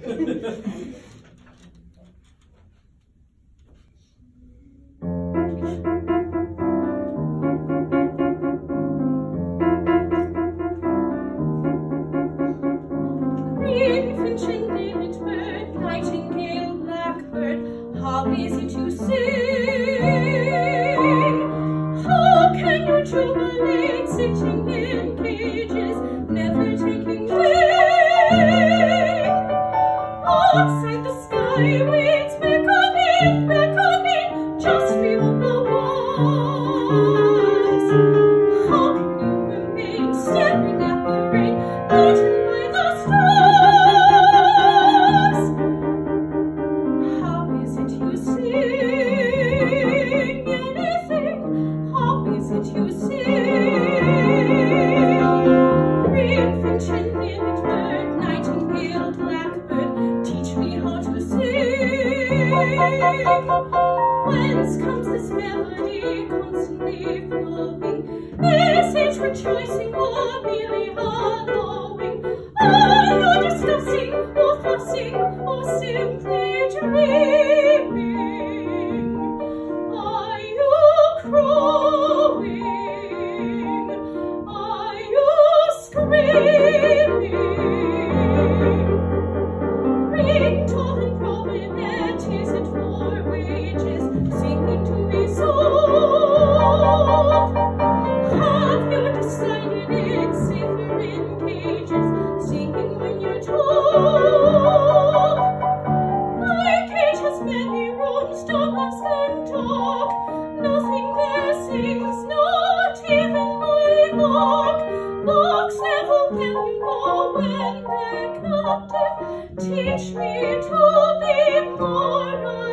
How easy to sing. How can you jubilate sitting in cages, never taking wing? Outside the sky waits beckoning, just beyond the walls. How can you remain staring at the rain, beaten by the stars? How is it you sing anything? How is it you sing? Greenfinch and linnet bird, nightingale, blackbird, teach me how to sing. Whence comes this melody constantly flowing? Is it rejoicing or merely hallowing? Are you discussing or fussing or simply dreaming? Are you crowing? Are you screaming? Ringtone and robinet, is it for wages, singing to be sold? Have you decided it's safer in cages, singing when you're told? My cage has many rooms, dogs and talk. Nothing there sings, not even my lock. Locks never will know when they're captive. Teach me to be more